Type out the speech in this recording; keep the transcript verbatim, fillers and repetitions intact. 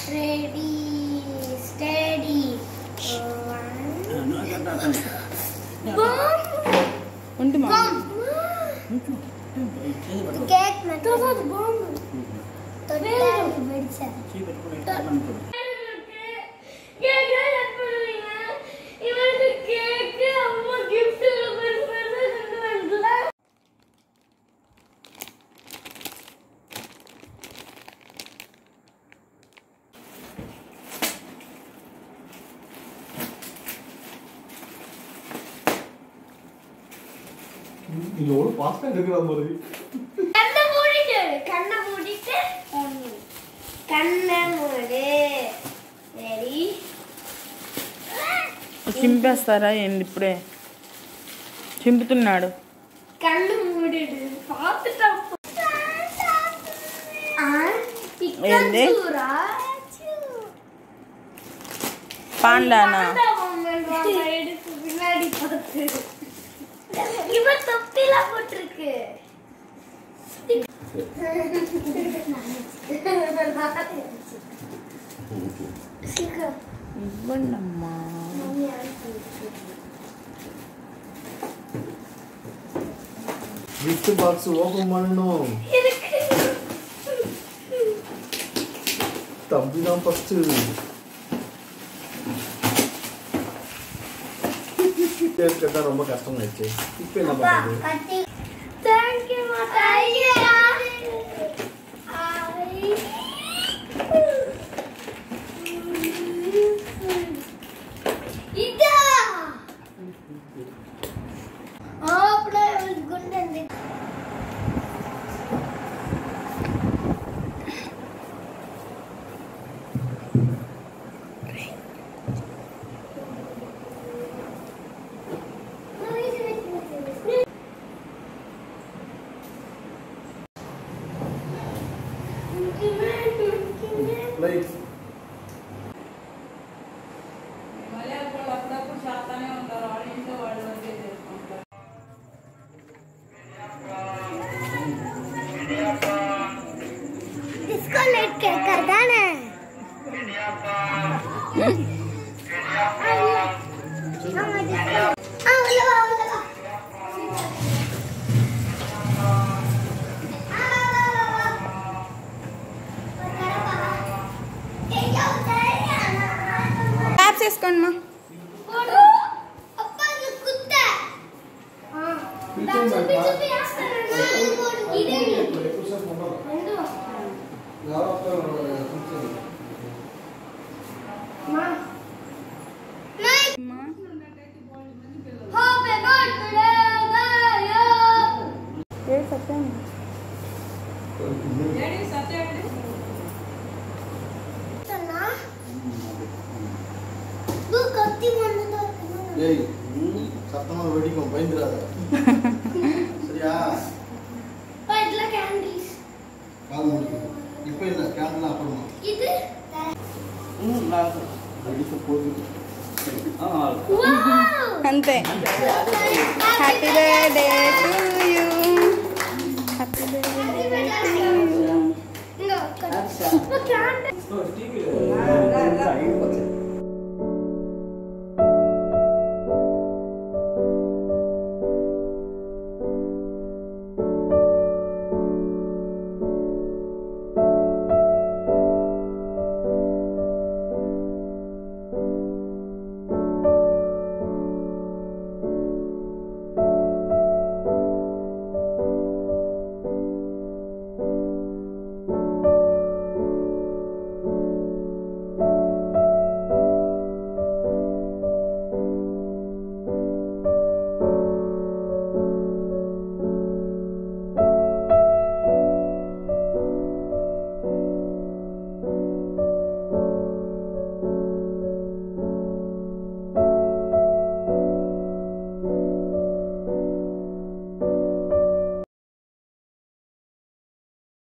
Ready, steady. Bomb. Undu ma. Bomb. Cake na. To to bomb. To very bedcha. இன்னொரு பாஸ்டா எடுக்கிற மாதிரி கண்ணை மூடிட்டு கண்ணை மூடிட்டு கண்ணை மூடு ரெடி చింపేస్తారా ఏంది ఇప్పుడే చింపుతున్నాడు కళ్ళు మూడిడు పాతుటా ఆ ఏంది చూరా పాండానా பின்னாடி பார்த்து இவ தொப்பில போட்டுருக்கு ఇవ్వండమ్మా గిఫ్ట్ బాక్స్ ఓపెన్ பண்ணனும் தம்பி தான் ஃபர்ஸ்ட் டேஸ்ட் கேட்டா ரொம்ப கஷ்டம் ஆயிடுச்சு இப்போ என்ன பண்றது Thank you மாதா இதா ஆப்ல குண்டந்து லைட் इसको लेट के करता ना ట్యాప్స్ వేసుకోండి మా ஏய் சத்தமா வெடிக்கும் பயந்துறாத சரியா பைட்ல கேண்டில்ஸ் கால் மூடிக்கோ இப்போ இல்ல கேண்டில் அப்புறமா இது ம் நான் வெடிக்க போகுது வாவ் అంతే happy birthday to you happy birthday இங்க கட் கேண்டில்